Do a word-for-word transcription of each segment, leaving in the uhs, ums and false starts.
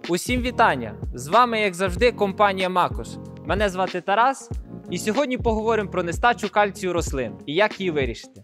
Усім вітання! З вами, як завжди, компанія Макош. Мене звати Тарас, і сьогодні поговоримо про нестачу кальцію рослин і як її вирішити.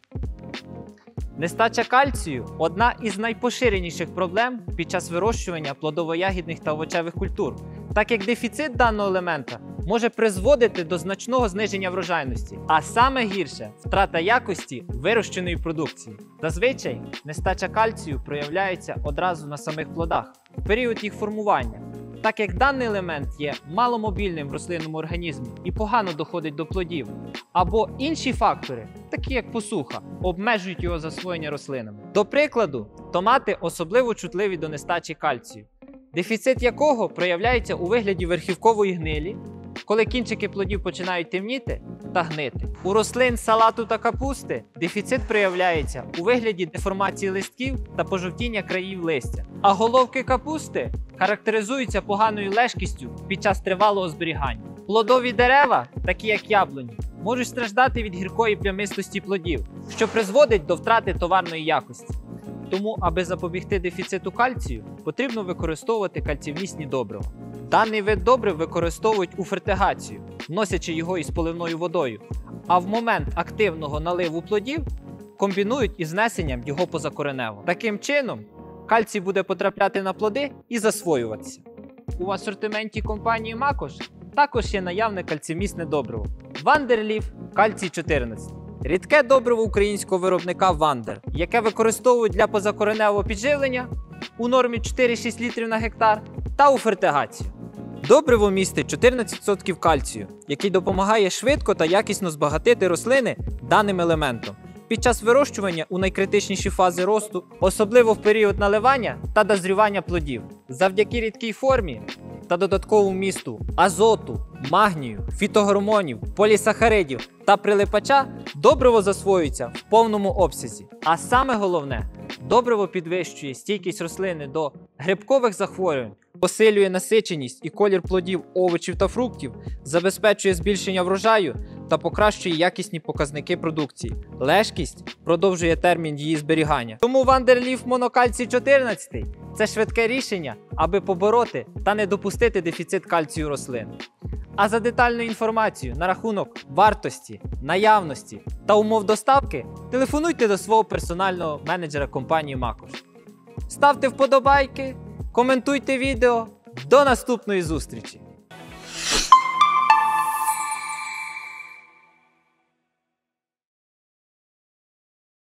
Нестача кальцію – одна із найпоширеніших проблем під час вирощування плодово-ягідних та овочевих культур, так як дефіцит даного елемента може призводити до значного зниження врожайності, а саме гірше – втрата якості вирощеної продукції. Зазвичай нестача кальцію проявляється одразу на самих плодах, в період їх формування, так як даний елемент є маломобільним в рослинному організмі і погано доходить до плодів, або інші фактори, такі як посуха, обмежують його засвоєння рослинами. До прикладу, томати особливо чутливі до нестачі кальцію, дефіцит якого проявляється у вигляді верхівкової гнилі, коли кінчики плодів починають темніти та гнити. У рослин салату та капусти дефіцит проявляється у вигляді деформації листків та пожовтіння країв листя. А головки капусти характеризуються поганою лежкістю під час тривалого зберігання. Плодові дерева, такі як яблуні, можуть страждати від гіркої плямистості плодів, що призводить до втрати товарної якості. Тому, аби запобігти дефіциту кальцію, потрібно використовувати кальцієвмісні добрива. Даний вид добрив використовують у фертигацію, вносячи його із поливною водою, а в момент активного наливу плодів комбінують із внесенням його позакоренево. Таким чином, кальцій буде потрапляти на плоди і засвоюватися. У асортименті компанії Макош також є наявне кальцієвмісне добриво Вандерліф кальцій чотирнадцять. Рідке добриво українського виробника Вандер, яке використовують для позакореневого підживлення у нормі чотири-шість літрів на гектар та у фертигацію. Добриво містить чотирнадцять відсотків кальцію, який допомагає швидко та якісно збагатити рослини даним елементом під час вирощування у найкритичніші фази росту, особливо в період наливання та дозрівання плодів. Завдяки рідкій формі та додатковому місту азоту, магнію, фітогормонів, полісахаридів та прилипача добриво засвоюється в повному обсязі. А саме головне, добриво підвищує стійкість рослини до грибкових захворювань, посилює насиченість і колір плодів, овочів та фруктів, забезпечує збільшення врожаю та покращує якісні показники продукції. Лежкість продовжує термін її зберігання. Тому Вандерліф монокальцій чотирнадцять – це швидке рішення, аби побороти та не допустити дефіцит кальцію рослин. А за детальну інформацію на рахунок вартості, наявності та умов доставки телефонуйте до свого персонального менеджера компанії Макош. Ставте вподобайки, коментуйте відео. До наступної зустрічі!